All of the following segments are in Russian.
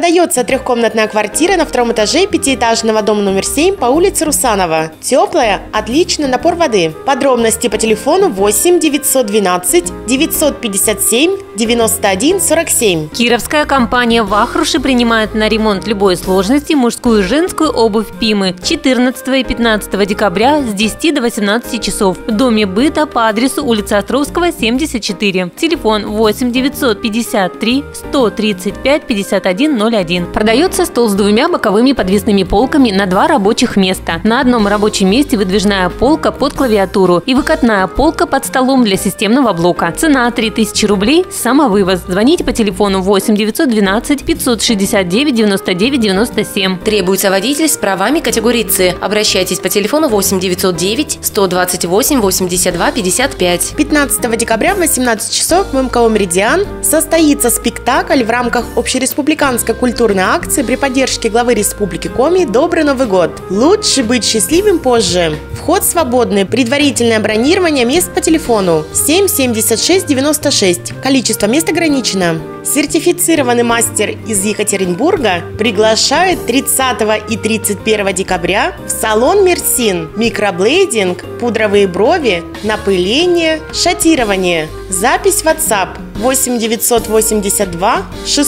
Продается трехкомнатная квартира на втором этаже пятиэтажного дома номер 7 по улице Русанова. Теплая, отличный напор воды. Подробности по телефону 8 912 957 91 47. Кировская компания «Вахруши» принимает на ремонт любой сложности мужскую и женскую обувь «Пимы» 14 и 15 декабря с 10 до 18 часов в Доме быта по адресу улица Островского, 74. Телефон 8 953 135 51 01. Продается стол с двумя боковыми подвесными полками на 2 рабочих места. На одном рабочем месте выдвижная полка под клавиатуру и выкатная полка под столом для системного блока. Цена 3000 рублей. Самовывоз. Звоните по телефону 8 912 569 99 97. Требуется водитель с правами категории С. Обращайтесь по телефону 8 909 128 82 55. 15 декабря в 18 часов в МКО «Меридиан» состоится спектакль в рамках общереспубликанской культурной акции при поддержке главы Республики Коми «Добрый Новый год». Лучше быть счастливым позже. Вход свободный. Предварительное бронирование мест по телефону 7 76 96. Количество мест ограничено. Сертифицированный мастер из Екатеринбурга приглашает 30 и 31 декабря в салон «Мерсин». Микроблейдинг, пудровые брови, напыление, шатирование. Запись в WhatsApp 8 982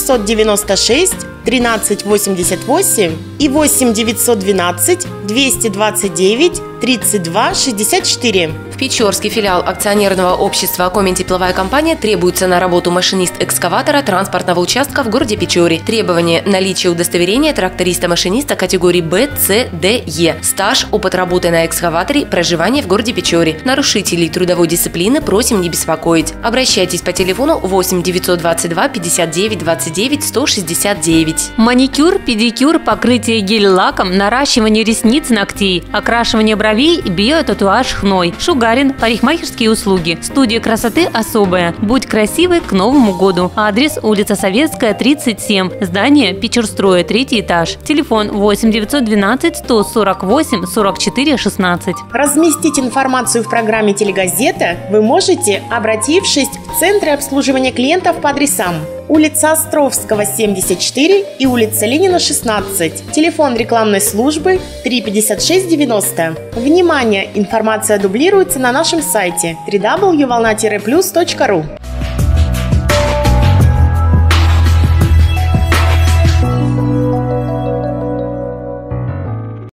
696 1388 и 8 912 229 32 64. В Печорский филиал акционерного общества «Коми-тепловая компания» требуется на работу машинист экскаватора транспортного участка в городе Печоре. Требование – наличие удостоверения тракториста-машиниста категории Б, С, Д, Е. Стаж, опыт работы на экскаваторе, проживание в городе Печоре. Нарушителей трудовой дисциплины просим не беспокоить. Обращайтесь по телефону 8 922 59 29 169. Маникюр, педикюр, покрытие гель-лаком, наращивание ресниц, ногтей, окрашивание бровей, биотатуаж хной, шугарин, парикмахерские услуги. Студия красоты особая. Будь красивой к Новому году. Адрес: улица Советская, 37. Здание Печорстроя, 3-й этаж. Телефон 8 912 148 44 16. Разместить информацию в программе «Телегазета» вы можете, обратившись в Центры обслуживания клиентов по адресам: улица Островского, 74 и улица Ленина, 16. Телефон рекламной службы 356 90. Внимание! Информация дублируется на нашем сайте www.volna-plus.ru.